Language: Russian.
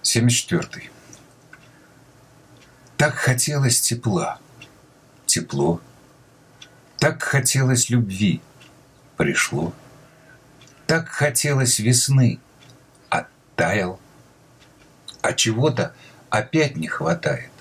74. Так хотелось тепла, тепло. Так хотелось любви, пришло. Так хотелось весны, оттаял. А чего-то опять не хватает.